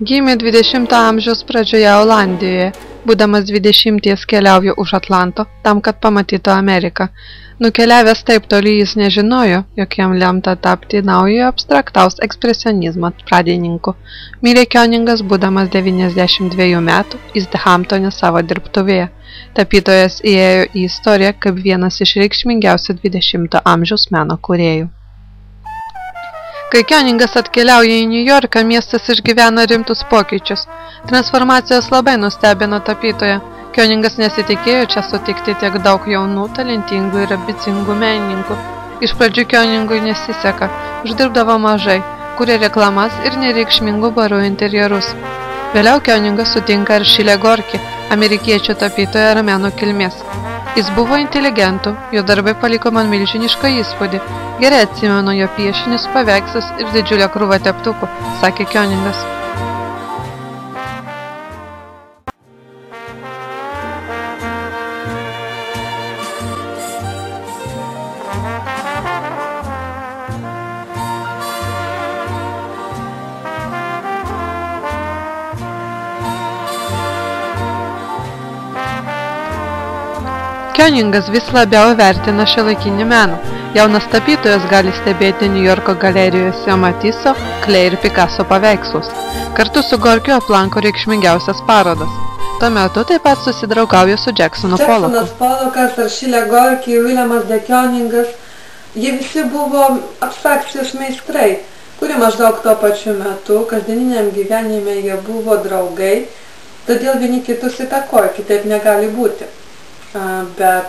Gimė 20 amžiaus pradžioje Olandijoje, būdamas 20 keliaujo už Atlanto, tam, kad pamatytų Ameriką. Nukeliavęs taip toli jis nežinojo, jog jam lemta tapti naujojo abstraktaus ekspresionizmo pradininku. Mirė Kioningas, būdamas 92 metų, Easthamptone savo dirbtuvėje. Tapytojas įėjo į istoriją kaip vienas iš reikšmingiausių 20 amžiaus meno kūrėjų. Kai Kioningas atkeliauja į New Yorką, miestas išgyvena rimtus pokyčius. Transformacijos labai nustebino tapytoją. Kioningas nesitikėjo čia sutikti tiek daug jaunų, talentingų ir ambicingų menininkų. Iš pradžių Kioningui nesiseka, uždirbdavo mažai, kūrė reklamas ir nereikšmingų barų interjerus. Vėliau Kioningas sutinka Aršilę Gorkį, amerikiečių tapytoją armėnų kilmės. Jis buvo inteligentų, jo darbai paliko man milžinišką įspūdį. Gerai atsimenu jo piešinius, paveikslus ir didžiulę krūvą teptukų, sakė Kioningas. Kioningas vis labiau vertina šiuolaikinį meną. Jaunas tapytojas gali stebėti New Yorko galerijose Matisso, Klee ir Picasso paveikslus. Kartu su Gorkiu aplanko reikšmingiausias parodas. Tuo metu taip pat susidraugauja su Jacksono Pollocku. Jacksonas Pollockas, Aršilė Gorki, Williamas de Kioningas, jie visi buvo abstrakcijos meistrai, kurie maždaug tuo pačiu metu, kasdieniniam gyvenime jie buvo draugai, todėl vieni kitus įtakojo, kitaip negali būti. Bet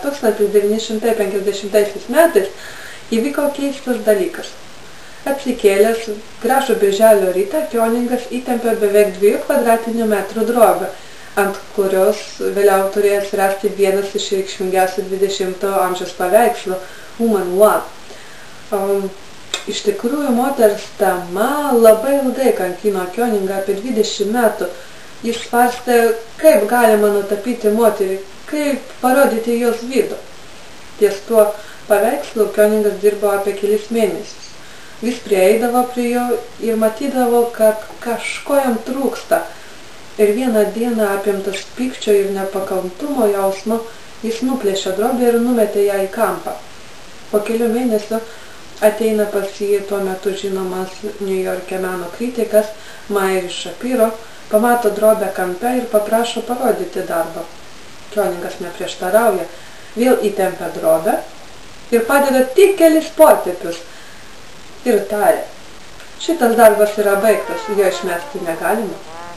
1950 metais įvyko keistas dalykas. Atsikėlęs gražų birželio rytą Kioningas įtempė beveik 2 kvadratinių metrų drobę, ant kurios vėliau turėjo atsirasti vienas iš reikšmingiausių 20 amžiaus paveikslų Woman One. Iš tikrųjų, moters tema labai ilgai kankino Kioningą apie 20 metų. Jis svarstė, kaip galima nutapyti moterį, kaip parodyti jos vidų. Ties tuo paveikslu Kioningas dirbo apie kelis mėnesius. Vis prieidavo prie jo ir matydavo, kad kažko jam trūksta. Ir vieną dieną apimtas pykčio ir nepakantumo jausmo, jis nuplėšė drobę ir numetė ją į kampą. Po kelių mėnesių ateina pas jį tuo metu žinomas New Yorke meno kritikas Mairis Shapiro, pamato drobę kampe ir paprašo parodyti darbą. Kioningas neprieštarauja, vėl įtempia drobę ir padeda tik kelis potėpius ir tarė: šitas darbas yra baigtas, jo išmesti negalima.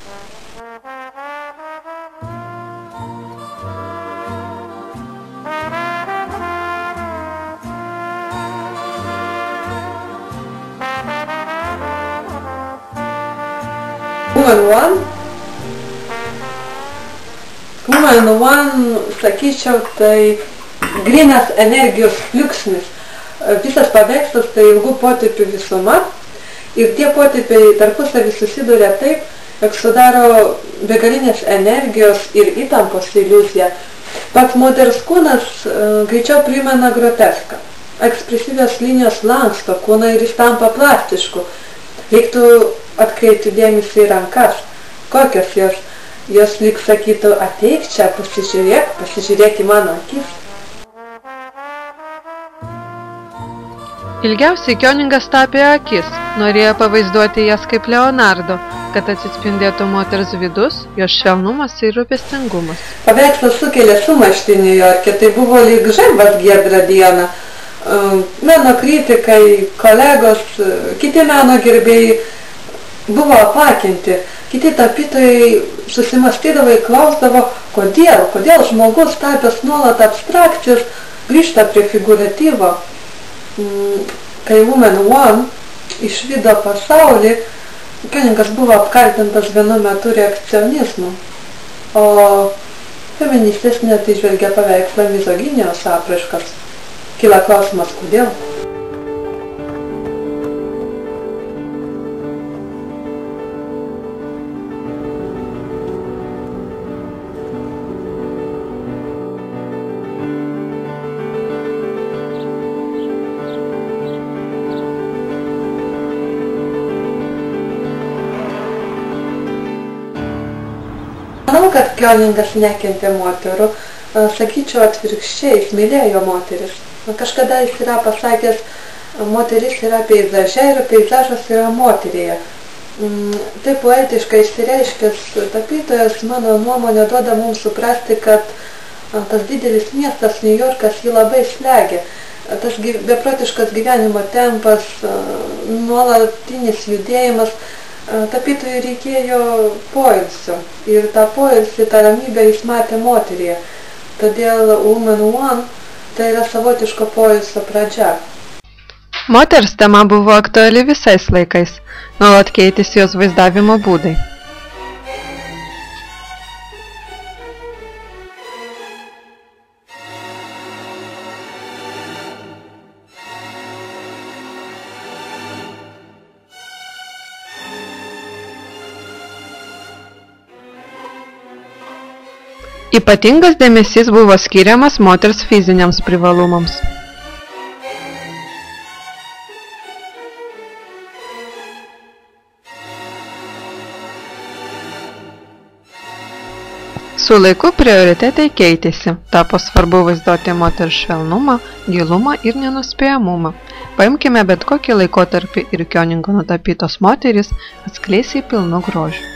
Woman One, sakyčiau, tai grynas energijos pliūpsnis. Visas paveikslas tai ilgų potėpių visuma ir tie potėpiai tarpusavy susiduria taip, jog sudaro begalinės energijos ir įtampos iliuziją. Pats moters kūnas greičiau primena groteską. Ekspresyvios linijos lanksto kūną ir jis tampa plastišku. Reiktų atkreipti dėmesį į rankas. Kokios jos? Jos lyg sakytų: ateik čia, pasižiūrėk į mano akis. Ilgiausiai Kioningas tapė akis, norėjo pavaizduoti jas kaip Leonardo, kad atsispindėtų moters vidus, jos švelnumas ir rūpestingumas. Paveikslas sukėlė sumaištį New Yorke, tai buvo lyg žaibas giedrą dieną. Meno kritikai, kolegos, kiti meno gerbėjai buvo apakinti. Kiti tapytojai susimastydavo ir klausdavo, kodėl žmogus tapęs nuolat abstrakcijos grįžta prie figūratyvo. Kai Woman One išvydo pasaulį, Kioningas buvo apkaltintas vienu metu reakcionizmu, o feministės net įžvelgia paveikslą mizoginijos apraiškas. Kyla klausimas, kodėl? Kioningas nekentė moterų, sakyčiau atvirkščiai, jis mylėjo moteris. Kažkada jis yra pasakęs, moteris yra peizaže ir peizažas yra moteryje. Taip poetiškai išsireiškęs tapytojas, mano nuomonė, duoda mums suprasti, kad tas didelis miestas, New Yorkas, jį labai slegia. Tas beprotiškas gyvenimo tempas, nuolatinis judėjimas, tapytojui reikėjo poilsio. Ir tą poilsį, tą ramybę jis matė moteryje. Todėl Woman One tai yra savotiško poilsio pradžia. Moters tema buvo aktuali visais laikais, nuolat keitėsi jos vaizdavimo būdai. Ypatingas dėmesys buvo skiriamas moters fiziniams privalumams. Su laiku prioritetai keitėsi, tapo svarbu vaizduoti moters švelnumą, gilumą ir nenuspėjamumą. Paimkime bet kokį laikotarpį ir Kioningo nutapytos moterys atskleis į pilnu grožiu.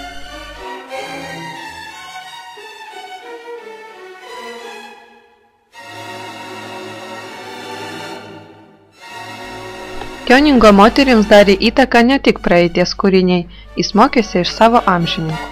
Kioningo moterims darė įtaką ne tik praeities kūriniai, jis mokėsi iš savo amžininkų.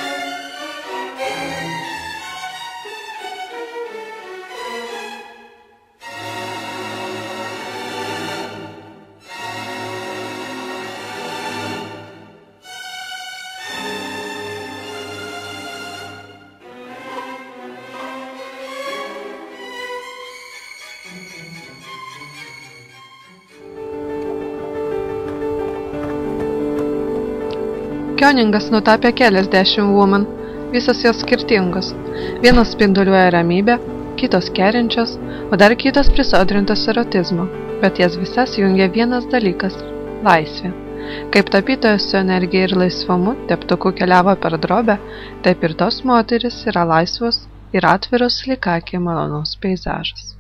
Kioningas nutapė keliasdešimt woman, visos jos skirtingos. Vienos spinduliuoja ramybę, kitos kerinčios, o dar kitos prisodrintos erotizmo. Bet jas visas jungia vienas dalykas – laisvė. Kaip tapytojas su energija ir laisvumu teptuku keliavo per drobę, taip ir tos moteris yra laisvos ir atviros lyg akiai malonus peizažas.